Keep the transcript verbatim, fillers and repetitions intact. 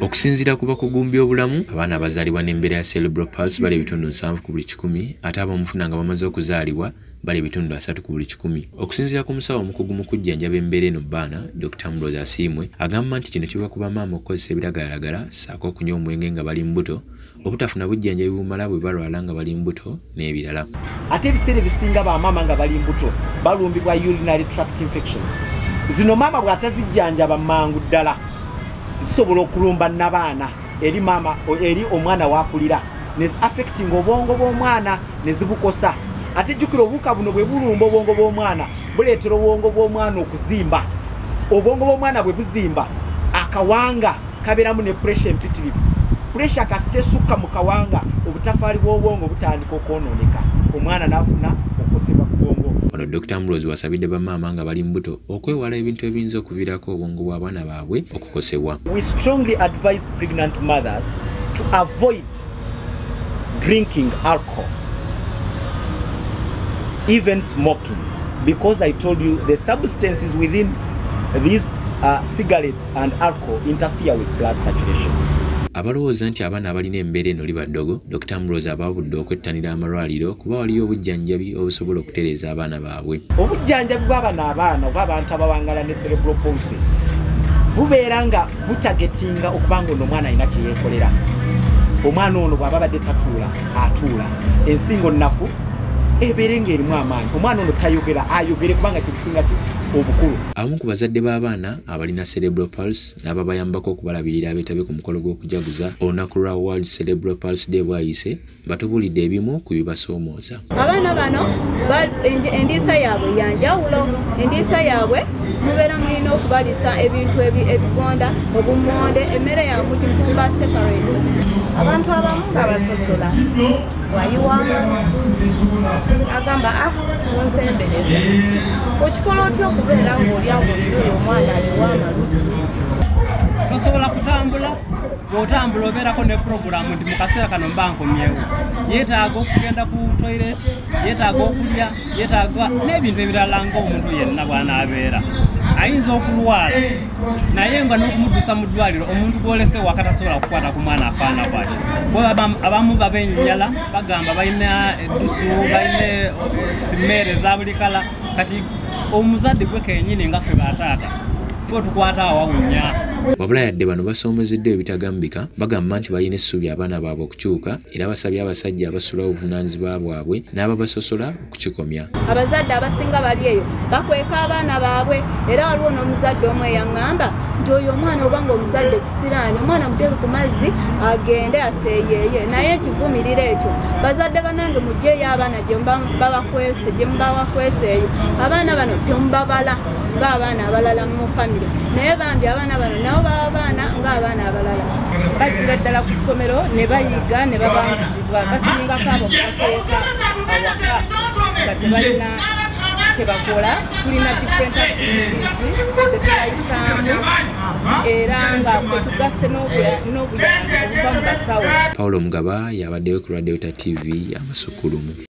Okusinziira ku bakugumbya obulamu, abaana abazaalibwa n'embeera ya Celebral Palsy bali ebitundu nsanvu ku buli kikumi, ate abamufuna nga bamaze okuzaalibwa bali ebitundu asatu ku buli kikumi. Okusinziira ku musawo omukugu mu kujjanjaba embeera eno baana, Doctor Ambrose Asiimwe, agamba nti kino kiva ku bamaama okukozesa ebiragalalagala ssaako okunywa omwenge nga bali mbuto, obutafuna bujjanjabi bumala bwe balwala nga bali mbuto n'ebirala. Ate ebiseera ebisinga bamaama nga bali mbuto balumbibwa urinary tract infections. Zino maama bw'atazijjanjaba mangu ddala zisobola okulumba n'abaana eri maama eri omwana wakulira ne affecting obwongo bw'omwana ne zibukosa. Ate jjukira obuwuka buno bwe bulumba obwongo bw'omwana buleetera obwongo bw'omwana okuzimba. Obwongo bw'omwana bwe buzimba akawanga kabeeramu ne pressure empitirivu. Pressure kasite esukka mu kawanga obutafaali bw'obwongo butandika okwonooneka, omwana n'afuna okukosebwa ku bwongo. Ono Doctor Ambrose wasabidde bamaama nga bali mbuto okwewala ebintu ebiyinza okuviirako obwongo bw'abaana baabwe okukosebwa. We strongly advise pregnant mothers to avoid drinking alcohol, even smoking, because I told you the substances within these uh, cigarettes and alcohol interfere with blood saturation. Abalowooza nti abaana abalina embeera eno liba ddogo, Doctor Ambrose ababudde okwettanira amalwaliro kuba waliyo obujjanjabi obusobola okutereeza abaana baabwe. Obujjanjabi bw'abaana abaana oba abantu abawangala ne Celebral Palsy bubeera nga butagetinga okubanga ono omwana alina kye yeekolera. Omwana ono bw'aba badde tatuula atuula, ensingo nnafu ebeere ng'erimu amaanyi. Omwana ono tayogera ayogere kubanga kibisinga ki obukulu. Abamu ku bazadde b'abaana abalina Celebral Palsy n'ababayambako okubalabirira abeetabye ku mukolo gw'okujjaguza olunaku lwa World Celebral Palsy Day bwayise batubulidde ebimu ku bibasoomooza. Abaana bano endiisa yaabwe yanjawulo, endiisa yaabwe mubeera mulina okubalisa ebintu ebigonda, obumonde, emmere yaabwe mugifumba separate. Abantu abamu nga basosola wayiwamu agamba ah tonsembereza okikola otya okubeera ng'olya ng'oyo omwana aliwa amalusu. Tosobola kutambula, bw'otambula obeerako ne puroguramu nti mu kaseera kano mba nkomyewo. Yeetaaga okugenda ku toilet, yeetaaga okulya, yeetaaga n'ebintu ebirala ng'omuntu yenna bw'anaabeera. Ayinza okulwala naye nga n'okumuddusa mu ddwaliro omuntu gw'olese waka tasobola kukwata ku mwana afaana bw'atyo. Abamu bab'enjala bagamba balina eddusu, balina simeere eza buli kala, kati omuzadde gwe kennyini nga ffe bataata ffe tukwata awawunya. Wabula yadde bano basoomozeddwa ebitagambika bagamba nti balina essuubi abaana baabwe okukyuka era basabye abasajja abasula obuvunaanyizibwa bwabwe n'ababasosola okukikomya. Abazadde abasinga bali eyo bakweka abaana baabwe era waliwo n'omuzadde omu eyaŋŋamba nti oyo omwana obanga omuzadde kisiraani omwana muteeke ku mazzi agende aseeyeeye, naye kivumirira ekyo. Bazadde banange mugyeyo abaana gye babakwese gye mubabakwese eyo. Abaana bano temubabala ng'abaana abalala mu famire, naye bambi abaana bano nabo baba baana ng'abaana abalala. Bajjira ddala ku ssomero ne bayiga ne babangizibwa, basingako abo mubateeka awaka nga tebalina kye bakola. Tulina different activities zetulayisaamu era nga kwetugasse n'obuyambi obuva mu basawo. Paulo Mugaba yabaddeyo ku Radio T V y'Amasukulumu.